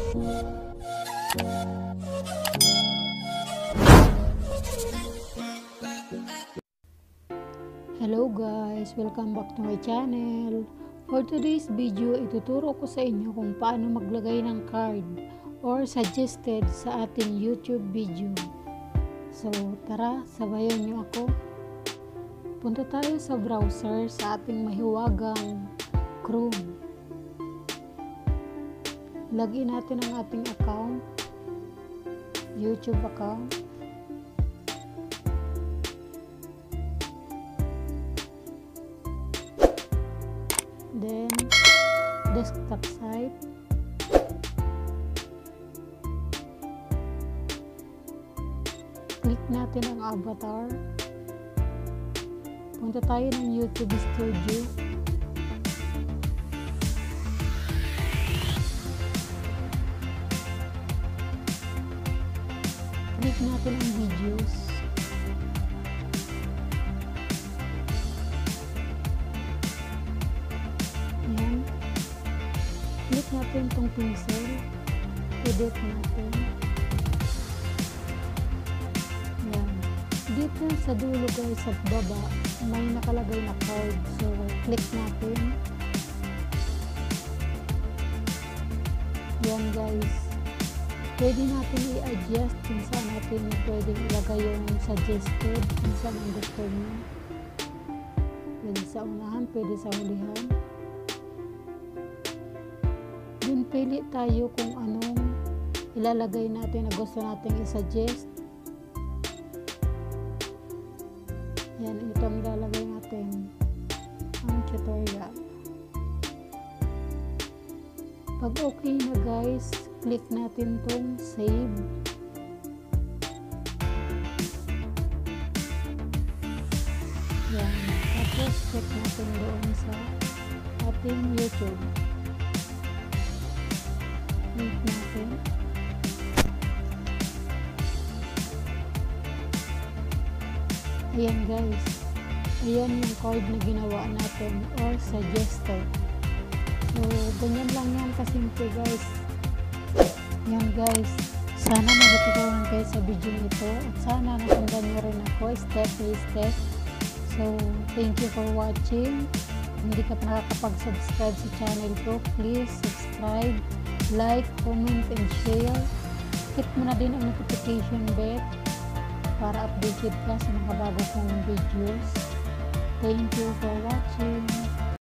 Hello guys! Welcome back to my channel. For today's video, ituturo ko sa inyo kung paano maglagay ng card or suggested sa ating YouTube video. So tara, sabayan nyo ako. Punta tayo sa browser sa ating mahiwagang Chrome. Lagyan natin ang ating account, YouTube account. Then, desktop site. Click natin ang avatar. Punta tayo ng YouTube Studio. Click natin ang videos. Click natin itong pencil, edit natin. Yan. Dito sa dulo guys, sa baba, may nakalagay na card. So, click natin. Yan guys. Pwede natin i-adjust kung saan natin pwede ilagay yung suggested, kung saan ang gusto nyo. Pwede sa unahan, pwede sa hulihan. Then, pili tayo kung anong ilalagay natin na gusto natin i-suggest. Yan, ito ang ilalagay natin. Ang tutorial. Pag okay na guys, click natin tong save. Yan. Tapos, check natin doon sa ating YouTube. Click natin. Ayan guys. Ayan yung card na ginawa natin or suggested. So, ganyan lang yan kasimple guys. Yan guys. Sana natutunan kayo sa video nito at sana nasundan nyo rin ako step by step. So, thank you for watching. Kung hindi ka pa nakakapag-subscribe sa channel ko, please subscribe, like, comment, and share. Hit mo na din ang notification bell para updated ka sa mga bago kong videos. Thank you for watching.